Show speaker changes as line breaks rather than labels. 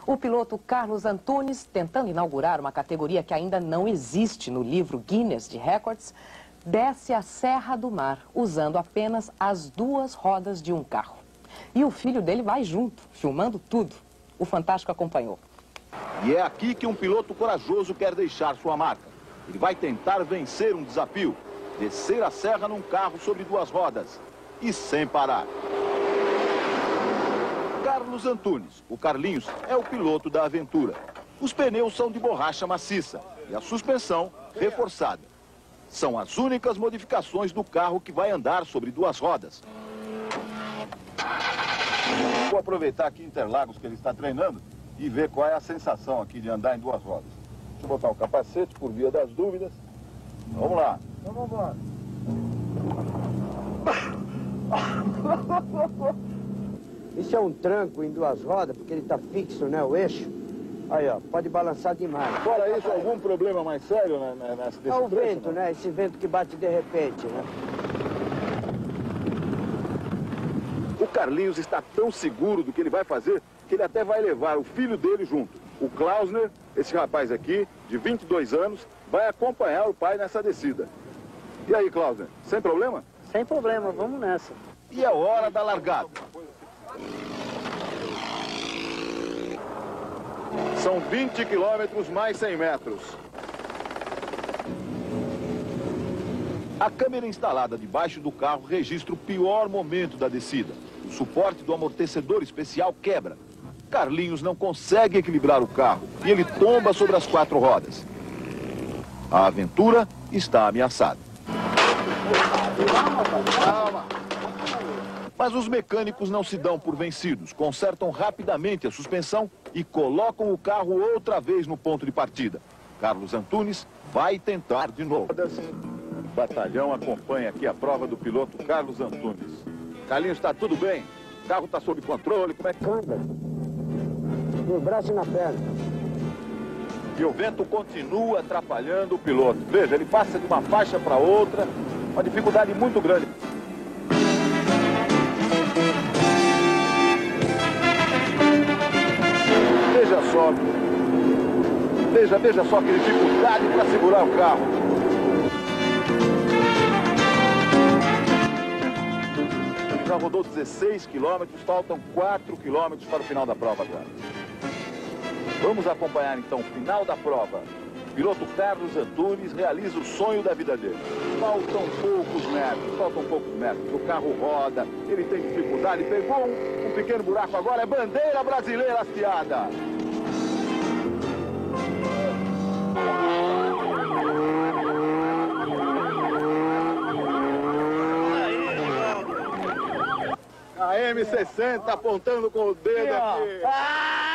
O piloto Carlos Antunes, tentando inaugurar uma categoria que ainda não existe no livro Guinness de Records, desce a Serra do Mar usando apenas as duas rodas de um carro. E o filho dele vai junto, filmando tudo. O Fantástico acompanhou.
E é aqui que um piloto corajoso quer deixar sua marca. Ele vai tentar vencer um desafio, descer a serra num carro sobre duas rodas e sem parar. Carlos Antunes, o Carlinhos, é o piloto da aventura. Os pneus são de borracha maciça e a suspensão reforçada. São as únicas modificações do carro que vai andar sobre duas rodas. Vou aproveitar aqui Interlagos que ele está treinando e ver qual é a sensação aqui de andar em duas rodas. Deixa eu botar o capacete por via das dúvidas. Vamos lá.
Então vamos embora. Isso é um tranco em duas rodas, porque ele está fixo, né, o eixo. Aí, ó, pode balançar demais.
Fora isso, algum problema mais sério nesse
É o
trecho,
vento, né? Esse vento que bate de repente, né?
O Carlinhos está tão seguro do que ele vai fazer que ele até vai levar o filho dele junto. O Klausner, esse rapaz aqui, de 22 anos, vai acompanhar o pai nessa descida. E aí, Klausner, sem problema?
Sem problema, vamos nessa.
E é hora da largada. São 20 quilômetros mais 100 metros. A câmera instalada debaixo do carro registra o pior momento da descida. O suporte do amortecedor especial quebra. Carlinhos não consegue equilibrar o carro e ele tomba sobre as quatro rodas. A aventura está ameaçada. Calma. Mas os mecânicos não se dão por vencidos, consertam rapidamente a suspensão e colocam o carro outra vez no ponto de partida. Carlos Antunes vai tentar de novo. O batalhão acompanha aqui a prova do piloto Carlos Antunes. Carlinhos, está tudo bem? O carro está sob controle? Como é que
Anda. No braço e na perna.
E o vento continua atrapalhando o piloto. Veja, ele passa de uma faixa para outra, uma dificuldade muito grande. Veja só que dificuldade para segurar o carro. Ele já rodou 16 quilômetros, faltam 4 quilômetros para o final da prova agora. Vamos acompanhar então o final da prova. O piloto Carlos Antunes realiza o sonho da vida dele. Faltam poucos metros. O carro roda, ele tem dificuldade, pegou um pequeno buraco agora, é bandeira brasileira hasteada. A M60 apontando com o dedo aqui.